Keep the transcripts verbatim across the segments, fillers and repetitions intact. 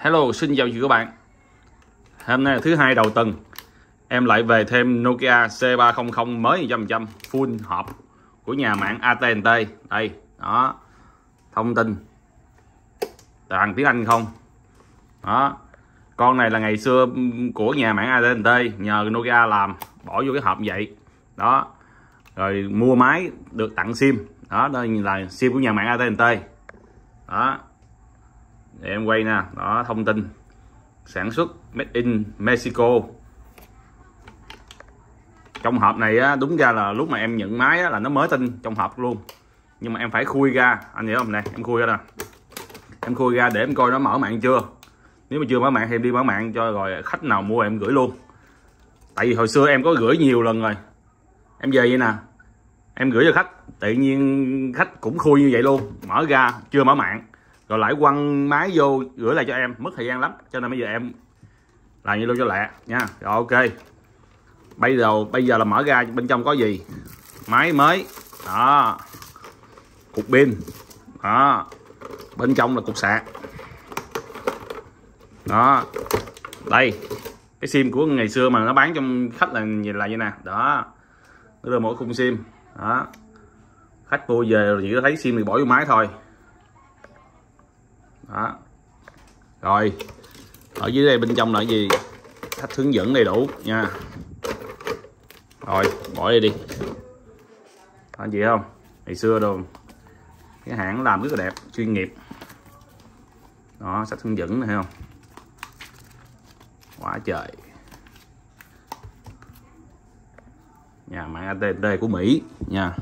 Hello, xin chào chị các bạn. Hôm nay là thứ hai đầu tuần, em lại về thêm Nokia C ba trăm mới một trăm phần trăm full hộp của nhà mạng a tê and tê. Đây, đó, thông tin toàn tiếng Anh không. Đó, con này là ngày xưa của nhà mạng a tê and tê, nhờ Nokia làm, bỏ vô cái hộp vậy. Đó, rồi mua máy được tặng sim. Đó, đây là sim của nhà mạng a tê and tê. Đó, để em quay nè. Đó, thông tin sản xuất made in Mexico. Trong hộp này á, đúng ra là lúc mà em nhận máy á, là nó mới tinh trong hộp luôn, nhưng mà em phải khui ra, anh hiểu không? Nè, em khui ra nè, em khui ra để em coi nó mở mạng chưa. Nếu mà chưa mở mạng thì em đi mở mạng cho, rồi khách nào mua em gửi luôn. Tại vì hồi xưa em có gửi nhiều lần rồi, em về vậy nè, em gửi cho khách, tự nhiên khách cũng khui như vậy luôn, mở ra chưa mở mạng, rồi lại quăng máy vô gửi lại cho em, mất thời gian lắm, cho nên bây giờ em làm như luôn cho lẹ nha. Rồi ok, bây giờ bây giờ là mở ra bên trong có gì. Máy mới đó, cục pin đó, bên trong là cục sạc đó. Đây cái sim của ngày xưa mà nó bán trong khách là nhìn là như nè. Đó, nó đưa mỗi khung sim đó, khách mua về rồi chỉ có thấy sim thì bỏ vô máy thôi. Đó, rồi ở dưới đây bên trong là cái gì, khách hướng dẫn đầy đủ nha. Rồi bỏ đi đi, anh chị không, ngày xưa đâu cái hãng làm rất là đẹp, chuyên nghiệp. Đó, sách hướng dẫn này thấy không, quá trời. Nhà mạng a tê and tê của Mỹ nha,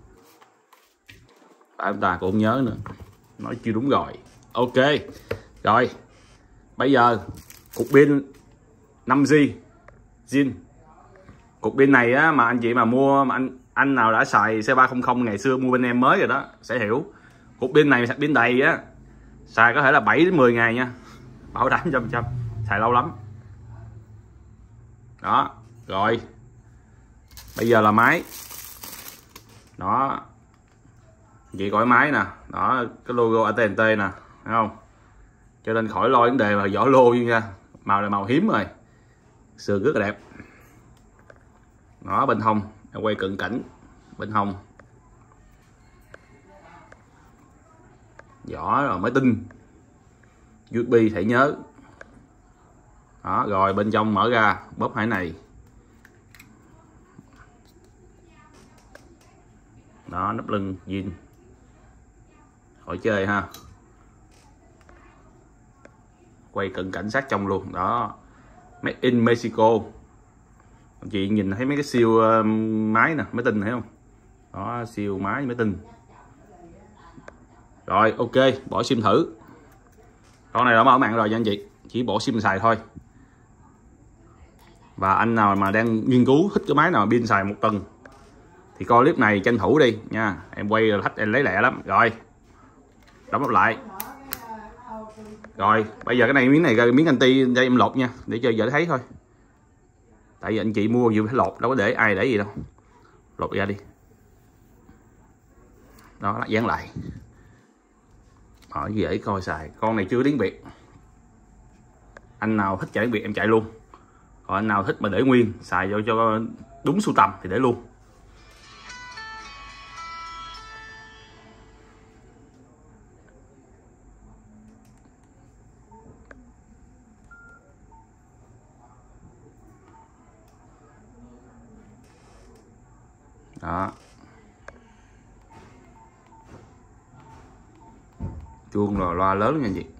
phải chúng ta cũng không nhớ nữa, nói chưa đúng rồi. Ok rồi, bây giờ cục pin năm G zin. Cục pin này á, mà anh chị mà mua, mà anh anh nào đã xài C ba trăm ngày xưa mua bên em mới rồi đó sẽ hiểu. Cục pin này pin đầy á, xài có thể là bảy đến mười ngày nha, bảo đảm trăm trăm, xài lâu lắm. Đó, rồi bây giờ là máy. Đó, chị coi máy nè, đó cái logo a tê and tê nè, thấy không? Cho nên khỏi lo vấn đề mà vỏ lô nha, màu này màu hiếm rồi, sườn rất là đẹp. Đó, bên hông em quay cận cảnh, bên hông vỏ rồi mới tinh, u ét bê thẻ nhớ. Đó, rồi bên trong mở ra bóp hải này. Đó, nắp lưng zin, khỏi chơi ha. Quay cận cảnh sát trong luôn. Đó, made in Mexico. Chị nhìn thấy mấy cái siêu uh, máy nè, máy tinh thấy không? Đó, siêu máy máy tinh. Rồi ok, bỏ sim thử. Con này đã mở mạng rồi nha anh chị, chỉ bỏ sim xài thôi. Và anh nào mà đang nghiên cứu thích cái máy nào pin xài một tuần thì coi clip này tranh thủ đi nha. Em quay là khách em lấy lẹ lắm. Rồi đóng nắp lại. Rồi bây giờ cái này miếng này ra miếng anti đây em lột nha, để cho dễ thấy thôi. Tại vì anh chị mua vừa phải lột, đâu có để ai để gì đâu. Lột ra đi. Đó, dán lại. Ở dễ coi xài. Con này chưa tiếng Việt. Anh nào thích chạy tiếng Việt em chạy luôn. Còn anh nào thích mà để nguyên, xài vô cho đúng sưu tầm thì để luôn. Đó, chuông rồi loa lớn nha chị.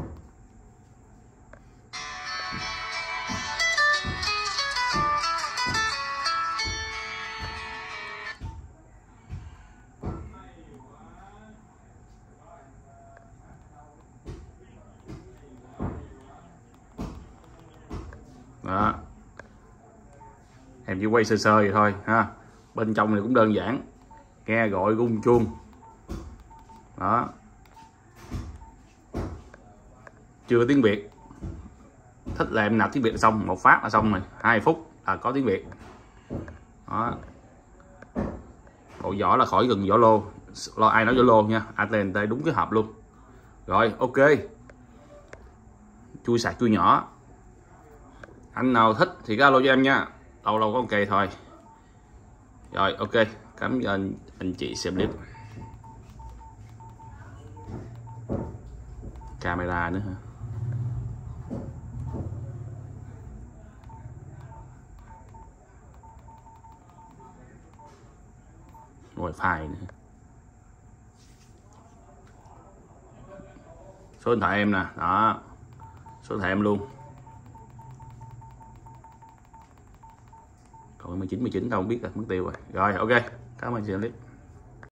Đó, em chỉ quay sơ sơ vậy thôi ha. Bên trong này cũng đơn giản, nghe gọi rung chuông. Đó, chưa tiếng Việt, thích là em nạp tiếng Việt xong, một phát là xong rồi, hai phút là có tiếng Việt. Đó, bộ vỏ là khỏi gần vỏ lô, lo ai nói vỏ lô nha, a tê and tê đúng cái hộp luôn. Rồi ok, chui sạc chui nhỏ. Anh nào thích thì cứ alo cho em nha, lâu lâu có một cây thôi. Rồi ok, cảm ơn anh chị xem clip. Camera nữa hả? Wifi nữa. Số điện thoại em nè, đó, số điện thoại em luôn. Còn mười chín mười chín tao không biết là mất tiêu rồi. Rồi ok, cảm ơn chị clip.